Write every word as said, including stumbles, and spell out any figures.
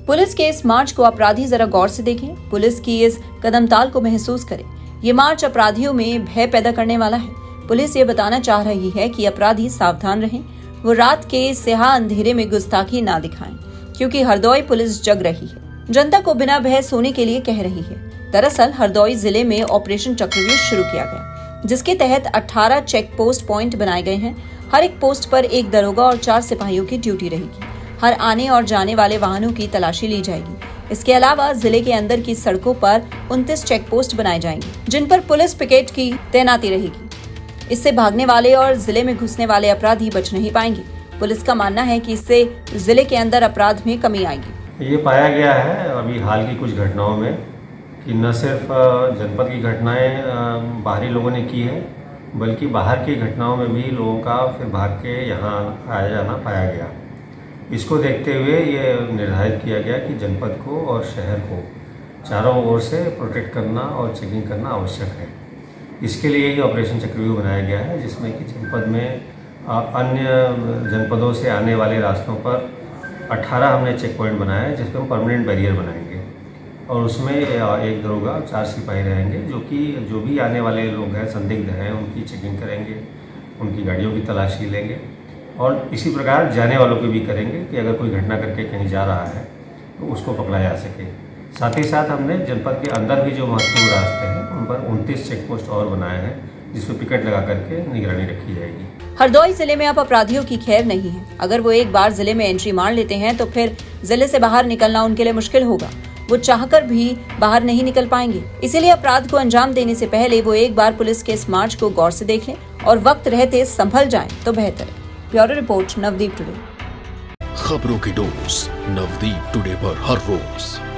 Police के इस मार्च को अपराधी जरा गौर से देखें, पुलिस की इस कदमताल को महसूस करें। ये मार्च अपराधियों में भय पैदा करने वाला है। पुलिस ये बताना चाह रही है कि अपराधी सावधान रहें, वो रात के स्याह अंधेरे में गुस्ताखी ना दिखाएं, क्योंकि हरदौई पुलिस जग रही है, जनता को बिना भय सोने के लिए कह रही है। दरअसल हरदौई जिले में ऑपरेशन चक्रव्यूह शुरू किया गया, जिसके तहत अठारह चेक पोस्ट प्वाइंट बनाए गए हैं। हर एक पोस्ट पर एक दरोगा और चार सिपाहियों की ड्यूटी रहेगी। हर आने और जाने वाले वाहनों की तलाशी ली जाएगी। इसके अलावा जिले के अंदर की सड़कों पर उनतीस चेक पोस्ट बनाए जाएंगे, जिन पर पुलिस पिकेट की तैनाती रहेगी। इससे भागने वाले और जिले में घुसने वाले अपराधी बच नहीं पाएंगे। पुलिस का मानना है कि इससे जिले के अंदर अपराध में कमी आएगी। ये पाया गया है अभी हाल की कुछ घटनाओं में कि न सिर्फ जनपद की घटनाएं बाहरी लोगों ने की है, बल्कि बाहर की घटनाओं में भी लोगों का फिर भाग के यहाँ आया जाना पाया गया। इसको देखते हुए ये निर्धारित किया गया कि जनपद को और शहर को चारों ओर से प्रोटेक्ट करना और चेकिंग करना आवश्यक है। इसके लिए ये ऑपरेशन चक्रव्यूह बनाया गया है, जिसमें कि जनपद में अन्य जनपदों से आने वाले रास्तों पर अठारह हमने चेक पॉइंट बनाया है, जिसमें हम परमानेंट बैरियर बनाएंगे और उसमें एक दरोगा चार सिपाही रहेंगे, जो कि जो भी आने वाले लोग हैं, संदिग्ध हैं, उनकी चेकिंग करेंगे, उनकी गाड़ियों की तलाशी लेंगे और इसी प्रकार जाने वालों की भी करेंगे कि अगर कोई घटना करके कहीं जा रहा है तो उसको पकड़ा जा सके। साथ ही साथ हमने जनपद के अंदर भी जो महत्वपूर्ण रास्ते हैं उन पर उनतीस चेक पोस्ट और बनाए हैं, जिसमें पिकेट लगा करके निगरानी रखी जाएगी। हरदौई जिले में अब अपराधियों की खैर नहीं है। अगर वो एक बार जिले में एंट्री मार लेते हैं तो फिर जिले से बाहर निकलना उनके लिए मुश्किल होगा। वो चाहकर भी बाहर नहीं निकल पाएंगे। इसीलिए अपराध को अंजाम देने से पहले वो एक बार पुलिस के इस मार्च को गौर से देख लें और वक्त रहते संभल जाएं तो बेहतर है। Bureau report, Navdeep today. खबरों की डोज नवदीप टुडे पर हर रोज।